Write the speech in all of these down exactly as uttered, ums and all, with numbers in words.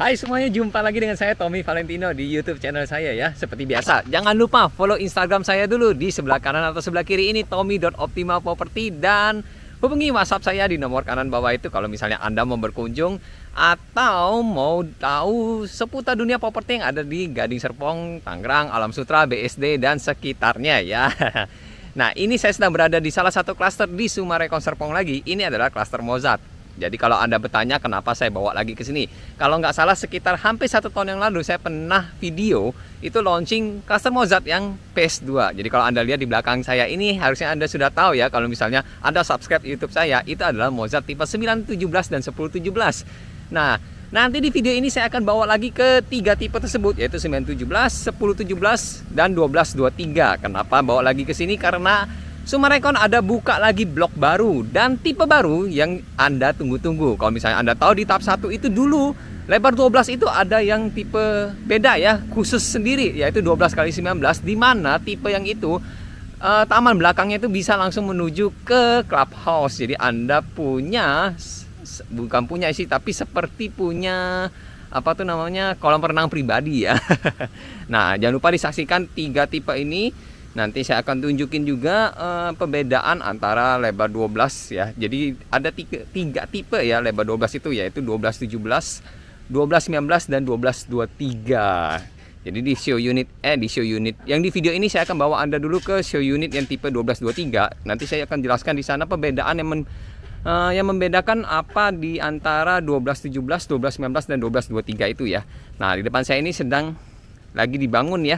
Hai semuanya, jumpa lagi dengan saya Tommy Valentino di YouTube channel saya ya. Seperti biasa, jangan lupa follow Instagram saya dulu di sebelah kanan atau sebelah kiri ini tommy dot optimal property, dan hubungi WhatsApp saya di nomor kanan bawah itu kalau misalnya Anda mau berkunjung atau mau tahu seputar dunia properti yang ada di Gading Serpong, Tangerang, Alam Sutera, B S D dan sekitarnya ya. Nah, ini saya sedang berada di salah satu klaster di Summarecon Serpong lagi. Ini adalah klaster Mozart. Jadi kalau Anda bertanya kenapa saya bawa lagi ke sini, kalau nggak salah sekitar hampir satu tahun yang lalu saya pernah video itu launching klaster Mozart yang P S dua. Jadi kalau Anda lihat di belakang saya ini, harusnya Anda sudah tahu ya, kalau misalnya Anda subscribe YouTube saya, itu adalah Mozart tipe sembilan tujuh belas dan sepuluh tujuh belas. Nah, nanti di video ini saya akan bawa lagi ke tiga tipe tersebut, yaitu sembilan tujuh belas, sepuluh tujuh belas, dan dua belas dua puluh tiga. Kenapa bawa lagi ke sini? Karena Summarecon ada buka lagi blok baru dan tipe baru yang Anda tunggu-tunggu. Kalau misalnya Anda tahu di tahap satu itu dulu lebar dua belas itu ada yang tipe beda ya, khusus sendiri, yaitu dua belas kali sembilan belas, di mana tipe yang itu uh, taman belakangnya itu bisa langsung menuju ke clubhouse. Jadi Anda punya, bukan punya sih, tapi seperti punya apa tuh namanya, kolam renang pribadi ya. Nah, jangan lupa disaksikan tiga tipe ini. Nanti saya akan tunjukin juga uh, perbedaan antara lebar dua belas ya. Jadi ada tiga, tiga tipe ya lebar dua belas itu, yaitu dua belas tujuh belas, dua belas sembilan belas, dan dua belas dua puluh tiga. Jadi di show unit eh di show unit yang di video ini saya akan bawa Anda dulu ke show unit yang tipe dua belas dua puluh tiga. Nanti saya akan jelaskan di sana perbedaan yang men, uh, yang membedakan apa di antara dua belas tujuh belas, dua belas sembilan belas, dan dua belas dua puluh tiga itu ya. Nah, di depan saya ini sedang lagi dibangun ya,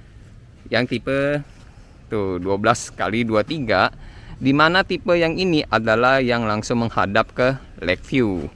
yang tipe tuh dua belas kali dua puluh tiga, dimana tipe yang ini adalah yang langsung menghadap ke Lakeview.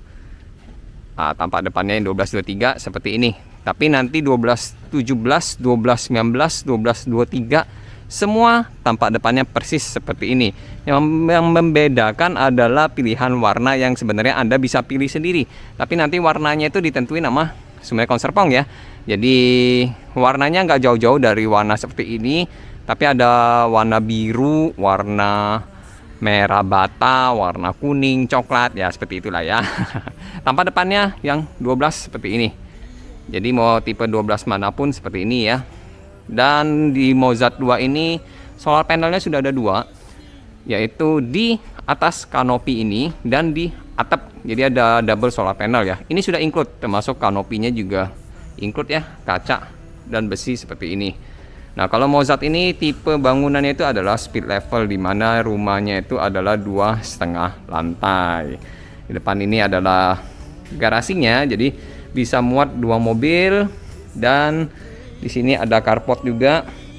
Nah, tampak depannya yang dua belas dua puluh tiga seperti ini. Tapi nanti dua belas tujuh belas, dua belas sembilan belas, dua belas dua puluh tiga semua tampak depannya persis seperti ini. Yang, yang membedakan adalah pilihan warna yang sebenarnya Anda bisa pilih sendiri. Tapi nanti warnanya itu ditentuin sama Summarecon Serpong ya. Jadi warnanya nggak jauh-jauh dari warna seperti ini. Tapi ada warna biru, warna merah bata, warna kuning, coklat, ya seperti itulah ya. Tampak depannya yang dua belas seperti ini. Jadi mau tipe dua belas manapun seperti ini ya. Dan di Mozart dua ini solar panelnya sudah ada dua, yaitu di atas kanopi ini dan di atap. Jadi ada double solar panel ya. Ini sudah include, termasuk kanopinya juga include ya, kaca dan besi seperti ini. Nah, kalau Mozart ini tipe bangunannya itu adalah split level, di mana rumahnya itu adalah dua setengah lantai. Di depan ini adalah garasinya, jadi bisa muat dua mobil, dan di sini ada carport juga,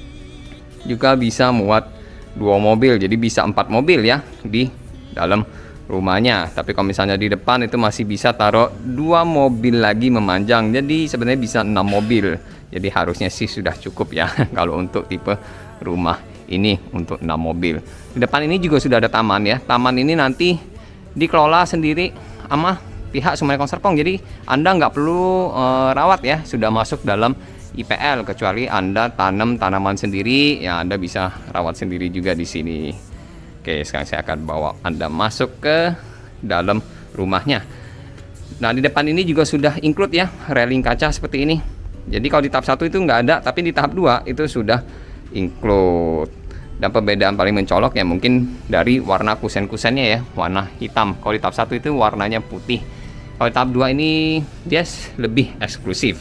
juga bisa muat dua mobil, jadi bisa empat mobil ya di dalam rumahnya. Tapi kalau misalnya di depan itu masih bisa taruh dua mobil lagi memanjang, jadi sebenarnya bisa enam mobil. Jadi harusnya sih sudah cukup ya kalau untuk tipe rumah ini untuk enam mobil. Di depan ini juga sudah ada taman ya. Taman ini nanti dikelola sendiri sama pihak Summarecon Serpong. Jadi Anda nggak perlu uh, rawat ya, sudah masuk dalam I P L, kecuali Anda tanam tanaman sendiri ya, Anda bisa rawat sendiri juga di sini. Oke, sekarang saya akan bawa Anda masuk ke dalam rumahnya. Nah, di depan ini juga sudah include ya railing kaca seperti ini. Jadi kalau di tahap satu itu nggak ada, tapi di tahap dua itu sudah include. Dan perbedaan paling mencolok ya mungkin dari warna kusen-kusennya ya, warna hitam. Kalau di tahap satu itu warnanya putih. Kalau di tahap dua ini dia lebih eksklusif.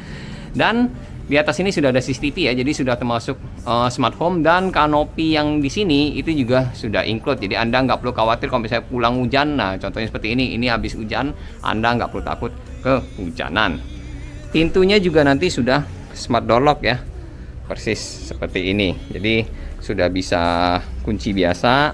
Dan di atas ini sudah ada C C T V ya, jadi sudah termasuk uh, smart home, dan kanopi yang di sini itu juga sudah include. Jadi Anda nggak perlu khawatir kalau misalnya pulang hujan. Nah, contohnya seperti ini, ini habis hujan, Anda nggak perlu takut kehujanan. Pintunya juga nanti sudah smart door lock ya, persis seperti ini. Jadi sudah bisa kunci biasa,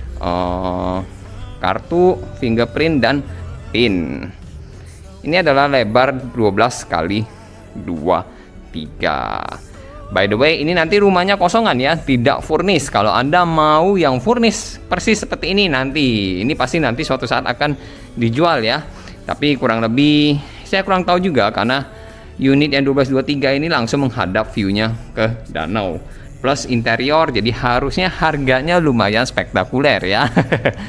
uh, kartu, fingerprint, dan pin. Ini adalah lebar dua belas kali dua puluh tiga. By the way, ini nanti rumahnya kosongan ya, tidak furnish. Kalau Anda mau yang furnish persis seperti ini nanti, ini pasti nanti suatu saat akan dijual ya. Tapi kurang lebih saya kurang tahu juga, karena unit yang dua belas dua puluh tiga ini langsung menghadap view-nya ke danau. Plus interior, jadi harusnya harganya lumayan spektakuler ya.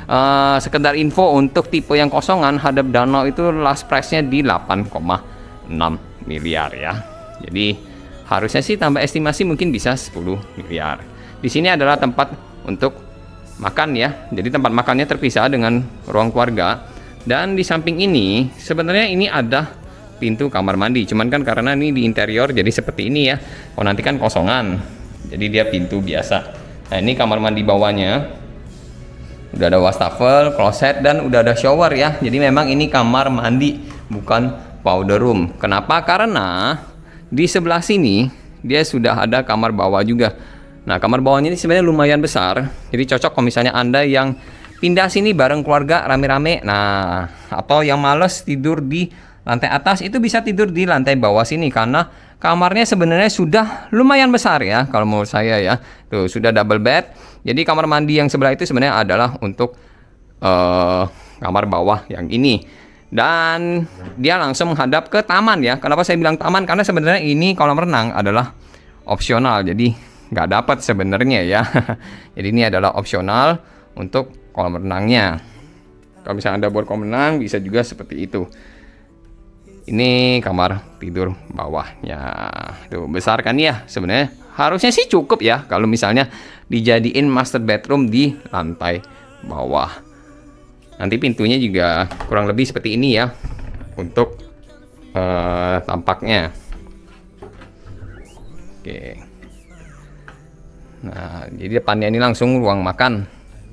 uh, sekedar info untuk tipe yang kosongan hadap danau itu last price-nya di delapan koma enam miliar ya. Jadi harusnya sih tambah estimasi mungkin bisa sepuluh miliar. Di sini adalah tempat untuk makan ya. Jadi tempat makannya terpisah dengan ruang keluarga. Dan di samping ini sebenarnya ini ada pintu kamar mandi. Cuman kan karena ini di interior jadi seperti ini ya. Oh nanti kan kosongan. Jadi dia pintu biasa. Nah ini kamar mandi bawahnya, udah ada wastafel, kloset, dan udah ada shower ya. Jadi memang ini kamar mandi, bukan powder room. Kenapa? Karena di sebelah sini dia sudah ada kamar bawah juga. Nah kamar bawahnya ini sebenarnya lumayan besar. Jadi cocok kalau misalnya Anda yang pindah sini bareng keluarga rame-rame. Nah atau yang males tidur di lantai atas, itu bisa tidur di lantai bawah sini karena kamarnya sebenarnya sudah lumayan besar ya kalau menurut saya ya. Tuh sudah double bed. Jadi kamar mandi yang sebelah itu sebenarnya adalah untuk uh, kamar bawah yang ini. Dan dia langsung menghadap ke taman ya. Kenapa saya bilang taman? Karena sebenarnya ini kolam renang adalah opsional. Jadi nggak dapat sebenarnya ya. Jadi ini adalah opsional untuk kolam renangnya. Kalau misalnya Anda buat kolam renang bisa juga seperti itu. Ini kamar tidur bawahnya. Tuh besar kan ya. Sebenarnya harusnya sih cukup ya kalau misalnya dijadiin master bedroom di lantai bawah. Nanti pintunya juga kurang lebih seperti ini ya untuk uh, tampaknya. Oke. Nah, jadi depannya ini langsung ruang makan.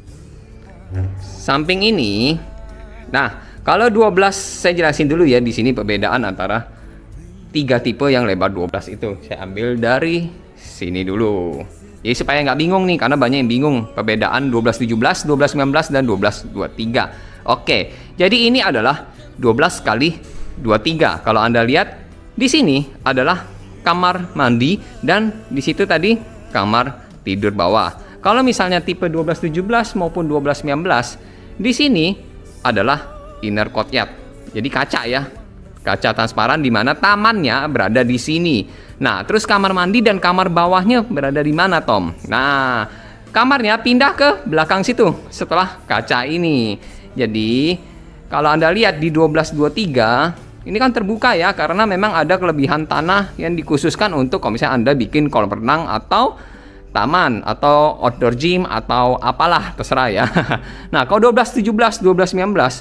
Samping ini, nah kalau dua belas saya jelasin dulu ya di sini perbedaan antara tiga tipe yang lebar dua belas itu. Saya ambil dari sini dulu. Jadi supaya nggak bingung nih karena banyak yang bingung perbedaan dua belas tujuh belas, dua belas sembilan belas dan dua belas dua puluh tiga. Oke. Jadi ini adalah dua belas kali dua puluh tiga. Kalau Anda lihat di sini adalah kamar mandi dan di situ tadi kamar tidur bawah. Kalau misalnya tipe dua belas tujuh belas maupun dua belas sembilan belas di sini adalah inner courtyard. Jadi kaca ya. Kaca transparan di mana tamannya berada di sini. Nah, terus kamar mandi dan kamar bawahnya berada di mana, Tom? Nah, kamarnya pindah ke belakang situ setelah kaca ini. Jadi, kalau Anda lihat di dua belas dua puluh tiga, ini kan terbuka ya karena memang ada kelebihan tanah yang dikhususkan untuk kalau misalnya Anda bikin kolam renang atau taman atau outdoor gym atau apalah terserah ya. Nah, kalau dua belas tujuh belas, dua belas sembilan belas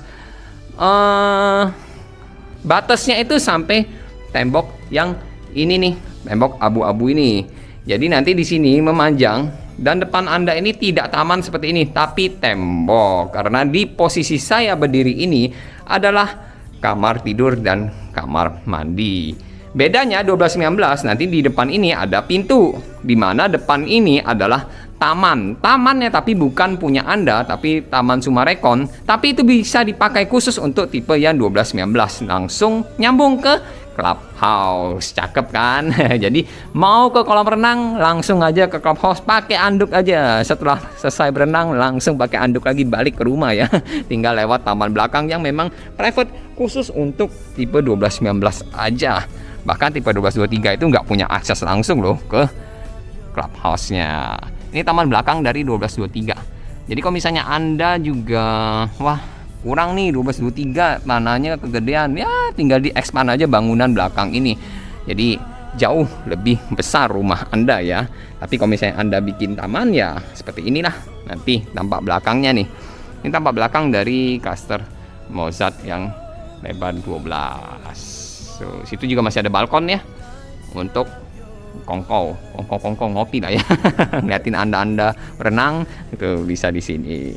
uh, batasnya itu sampai tembok yang ini nih, tembok abu-abu ini. Jadi nanti di sini memanjang dan depan Anda ini tidak taman seperti ini, tapi tembok. Karena di posisi saya berdiri ini adalah kamar tidur dan kamar mandi. Bedanya dua belas sembilan belas nanti di depan ini ada pintu, di mana depan ini adalah taman. Tamannya tapi bukan punya Anda, tapi Taman Sumarekon. Tapi itu bisa dipakai khusus untuk tipe yang dua belas sembilan belas. Langsung nyambung ke clubhouse. Cakep kan? Jadi mau ke kolam renang langsung aja ke clubhouse, pakai anduk aja. Setelah selesai berenang langsung pakai anduk lagi balik ke rumah ya. Tinggal lewat taman belakang yang memang private khusus untuk tipe dua belas sembilan belas aja. Bahkan tipe dua belas dua puluh tiga itu nggak punya akses langsung loh ke clubhouse-nya. Ini taman belakang dari dua belas dua puluh tiga. Jadi kalau misalnya Anda juga wah kurang nih dua belas dua puluh tiga, tanahnya kegedean, ya tinggal di expand aja bangunan belakang ini. Jadi jauh lebih besar rumah Anda ya. Tapi kalau misalnya Anda bikin taman ya seperti inilah nanti tampak belakangnya nih. Ini tampak belakang dari cluster Mozart yang lebar dua belas. So, situ juga masih ada balkon ya untuk kongkow, kongkow-kongkow ngopi lah ya. Ngeliatin anda-anda berenang itu bisa di sini.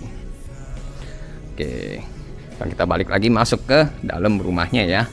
Oke, sekarang kita balik lagi masuk ke dalam rumahnya ya.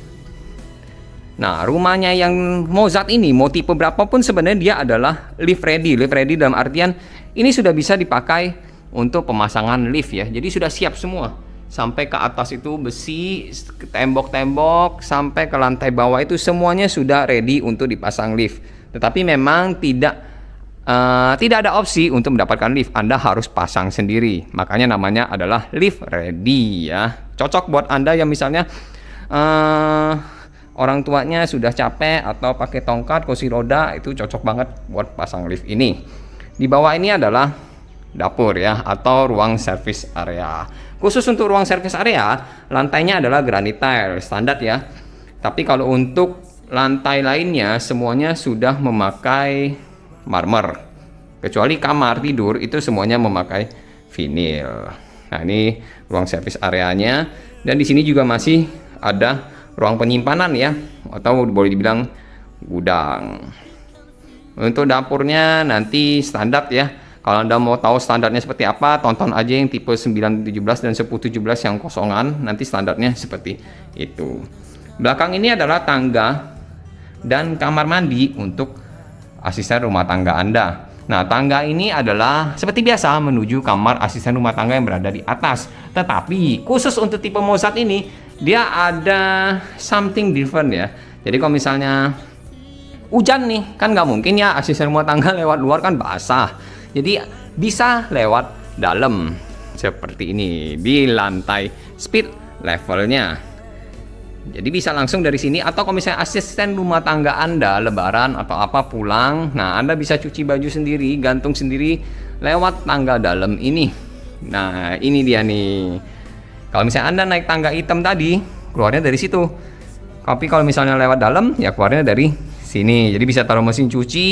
Nah, rumahnya yang Mozart ini mau tipe berapapun sebenarnya dia adalah lift ready. Lift ready dalam artian ini sudah bisa dipakai untuk pemasangan lift ya. Jadi sudah siap semua. Sampai ke atas itu besi, tembok-tembok, sampai ke lantai bawah itu semuanya sudah ready untuk dipasang lift. Tetapi memang tidak uh, tidak ada opsi untuk mendapatkan lift. Anda harus pasang sendiri. Makanya namanya adalah lift ready ya. Cocok buat Anda yang misalnya uh, orang tuanya sudah capek atau pakai tongkat, kursi roda, itu cocok banget buat pasang lift ini. Di bawah ini adalah dapur ya, atau ruang service area. Khusus untuk ruang service area, lantainya adalah granit tile standar ya. Tapi kalau untuk lantai lainnya semuanya sudah memakai marmer. Kecuali kamar tidur itu semuanya memakai vinil. Nah, ini ruang service areanya, dan di sini juga masih ada ruang penyimpanan ya, atau boleh dibilang gudang. Untuk dapurnya nanti standar ya. Kalau Anda mau tahu standarnya seperti apa, tonton aja yang tipe sembilan tujuh belas dan sepuluh tujuh belas yang kosongan, nanti standarnya seperti itu. Belakang ini adalah tangga dan kamar mandi untuk asisten rumah tangga Anda. Nah, tangga ini adalah seperti biasa menuju kamar asisten rumah tangga yang berada di atas. Tetapi khusus untuk tipe Mozart ini, dia ada something different ya. Jadi kalau misalnya hujan nih, kan nggak mungkin ya asisten rumah tangga lewat luar, kan basah. Jadi bisa lewat dalam seperti ini di lantai speed levelnya. Jadi bisa langsung dari sini, atau kalau misalnya asisten rumah tangga Anda lebaran atau apa pulang, nah Anda bisa cuci baju sendiri, gantung sendiri lewat tangga dalam ini. Nah, ini dia nih. Kalau misalnya Anda naik tangga hitam tadi, keluarnya dari situ. Tapi kalau misalnya lewat dalam, ya keluarnya dari sini. Jadi bisa taruh mesin cuci.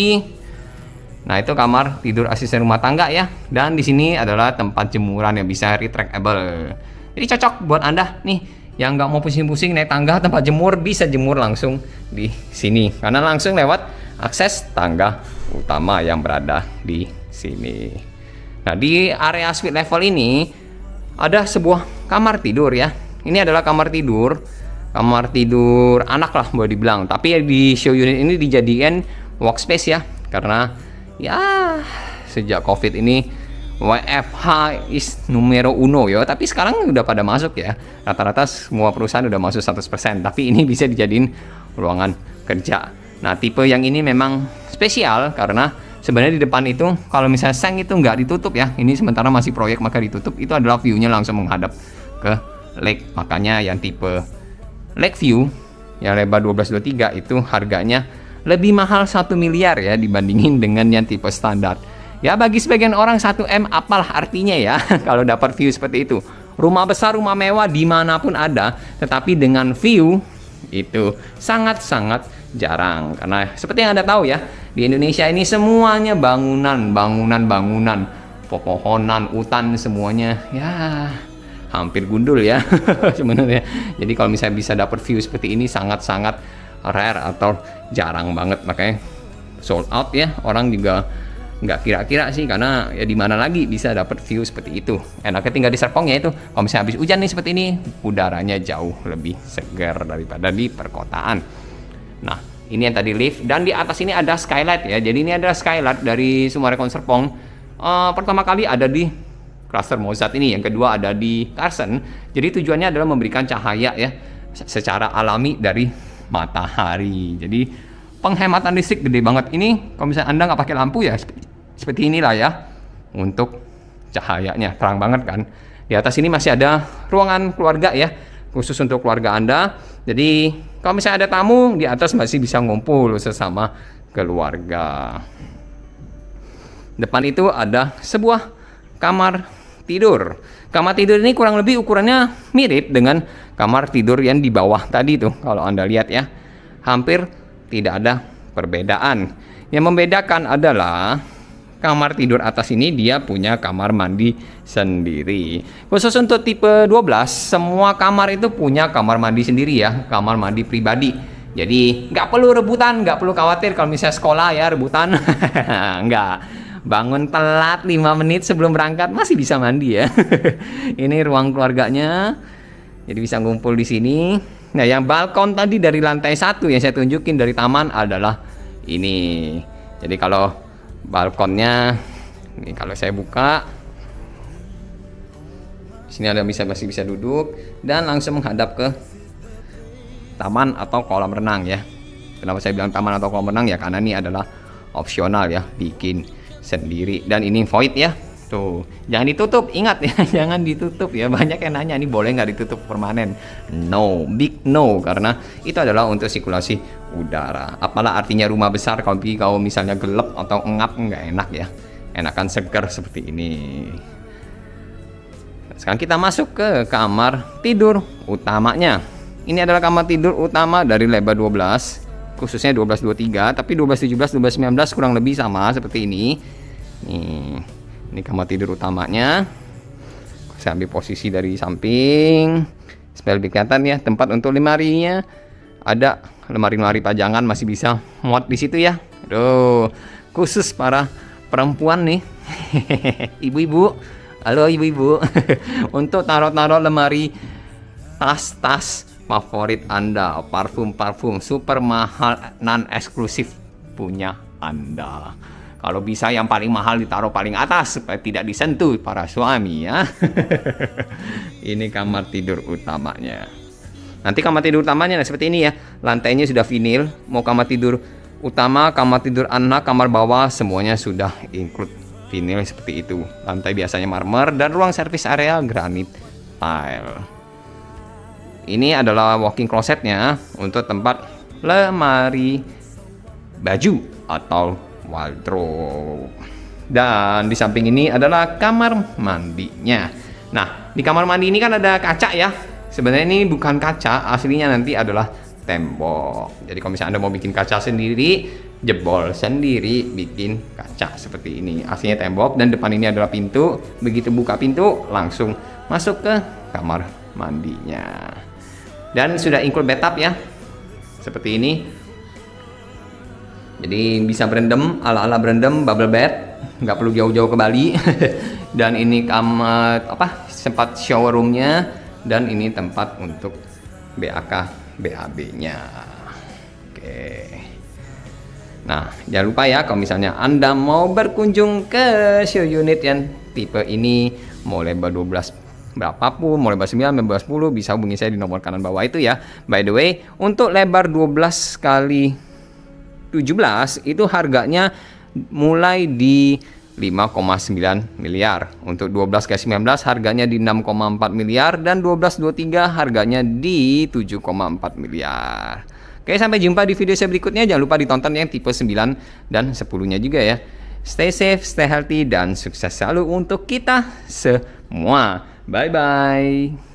Nah, itu kamar tidur asisten rumah tangga ya. Dan di sini adalah tempat jemuran yang bisa retractable. Jadi cocok buat Anda nih yang nggak mau pusing-pusing naik tangga, tempat jemur bisa jemur langsung di sini. Karena langsung lewat akses tangga utama yang berada di sini. Nah, di area suite level ini ada sebuah kamar tidur ya. Ini adalah kamar tidur, kamar tidur anak lah boleh dibilang. Tapi di show unit ini dijadikan workspace ya. Karena ya sejak COVID ini W F H is numero uno ya, tapi sekarang udah pada masuk ya. Rata-rata semua perusahaan udah masuk seratus persen, tapi ini bisa dijadiin ruangan kerja. Nah, tipe yang ini memang spesial karena sebenarnya di depan itu kalau misalnya seng itu nggak ditutup ya. Ini sementara masih proyek maka ditutup. Itu adalah view-nya langsung menghadap ke lake. Makanya yang tipe lake view yang lebar dua belas dua puluh tiga itu harganya lebih mahal satu miliar ya dibandingin dengan yang tipe standar. Ya, bagi sebagian orang satu M apalah artinya ya kalau dapat view seperti itu. Rumah besar, rumah mewah dimanapun ada, tetapi dengan view itu sangat-sangat jarang. Karena seperti yang Anda tahu ya, di Indonesia ini semuanya bangunan, bangunan, bangunan, pepohonan, hutan, semuanya ya hampir gundul ya sebenarnya. Jadi kalau misalnya bisa dapat view seperti ini sangat-sangat rare atau jarang banget, makanya sold out ya. Orang juga nggak kira-kira sih, karena ya di mana lagi bisa dapat view seperti itu. Enaknya tinggal di Serpong ya itu. Kalau misalnya habis hujan nih seperti ini, udaranya jauh lebih segar daripada di perkotaan. Nah, ini yang tadi lift, dan di atas ini ada skylight ya. Jadi ini ada skylight dari Summarecon Serpong. Uh, pertama kali ada di cluster Mozart ini, yang kedua ada di Carson. Jadi tujuannya adalah memberikan cahaya ya secara alami dari matahari. Jadi penghematan listrik gede banget. Ini kalau misalnya Anda nggak pakai lampu ya seperti inilah ya untuk cahayanya, terang banget kan. Di atas ini masih ada ruangan keluarga ya, khusus untuk keluarga Anda. Jadi kalau misalnya ada tamu, di atas masih bisa ngumpul sesama keluarga. Depan itu ada sebuah kamar tidur. Kamar tidur ini kurang lebih ukurannya mirip dengan kamar tidur yang di bawah tadi tuh. Kalau Anda lihat ya, hampir tidak ada perbedaan. Yang membedakan adalah kamar tidur atas ini dia punya kamar mandi sendiri. Khusus untuk tipe dua belas, semua kamar itu punya kamar mandi sendiri ya, kamar mandi pribadi. Jadi nggak perlu rebutan, nggak perlu khawatir kalau misalnya sekolah ya rebutan. Nggak. Bangun telat lima menit sebelum berangkat masih bisa mandi ya. Ini ruang keluarganya. Jadi bisa ngumpul di sini. Nah, yang balkon tadi dari lantai satu yang saya tunjukin dari taman adalah ini. Jadi kalau balkonnya ini kalau saya buka, sini ada bisa masih bisa duduk dan langsung menghadap ke taman atau kolam renang ya. Kenapa saya bilang taman atau kolam renang ya? Karena ini adalah opsional ya, bikin sendiri. Dan ini void ya, tuh jangan ditutup, ingat ya. Jangan ditutup ya, banyak yang nanya ini boleh nggak ditutup permanen. No, big no, karena itu adalah untuk sirkulasi udara. Apalah artinya rumah besar kalau kalau misalnya gelap atau ngap, nggak enak ya. enakan segar seperti ini. Sekarang kita masuk ke kamar tidur utamanya. Ini adalah kamar tidur utama dari lebar dua belas, khususnya dua belas dua puluh tiga, tapi dua belas tujuh belas, dua belas sembilan belas kurang lebih sama seperti ini. Nih, ini kamar tidur utamanya. Saya ambil posisi dari samping supaya lebih kelihatan ya. Tempat untuk lemarinya ada, lemari-lemari pajangan masih bisa muat di situ ya. Aduh, khusus para perempuan nih. Ibu-ibu, halo ibu-ibu. Untuk taruh-taruh lemari tas-tas favorit Anda, parfum-parfum super mahal non eksklusif punya Anda. Kalau bisa yang paling mahal ditaruh paling atas supaya tidak disentuh para suami ya. Ini kamar tidur utamanya. Nanti kamar tidur utamanya nah, seperti ini ya. Lantainya sudah vinil. Mau kamar tidur utama, kamar tidur anak, kamar bawah semuanya sudah include vinil seperti itu. Lantai biasanya marmer dan ruang servis area granit tile. Ini adalah walk-in closetnya untuk tempat lemari baju atau wardrobe. Dan di samping ini adalah kamar mandinya. Nah, di kamar mandi ini kan ada kaca ya. Sebenarnya ini bukan kaca, aslinya nanti adalah tembok. Jadi kalau misalnya Anda mau bikin kaca sendiri, jebol sendiri bikin kaca seperti ini. Aslinya tembok dan depan ini adalah pintu. Begitu buka pintu langsung masuk ke kamar mandinya. Dan sudah include bathtub ya. Seperti ini. Jadi bisa berendam, ala-ala berendam, bubble bed, nggak perlu jauh-jauh ke Bali. Dan ini kamar apa? Sempat shower roomnya, dan ini tempat untuk B A K B A B-nya. Oke. Nah, jangan lupa ya kalau misalnya Anda mau berkunjung ke show unit yang tipe ini, mau lebar dua belas berapapun, mau lebar sembilan, lebar sepuluh, bisa hubungi saya di nomor kanan bawah itu ya. By the way, untuk lebar dua belas kali tujuh belas itu harganya mulai di lima koma sembilan miliar. Untuk dua belas kali sembilan belas harganya di enam koma empat miliar dan dua belas dua puluh tiga harganya di tujuh koma empat miliar. Oke, sampai jumpa di video saya berikutnya. Jangan lupa ditonton yang tipe sembilan dan sepuluh-nya juga ya. Stay safe, stay healthy dan sukses selalu untuk kita semua. Bye bye.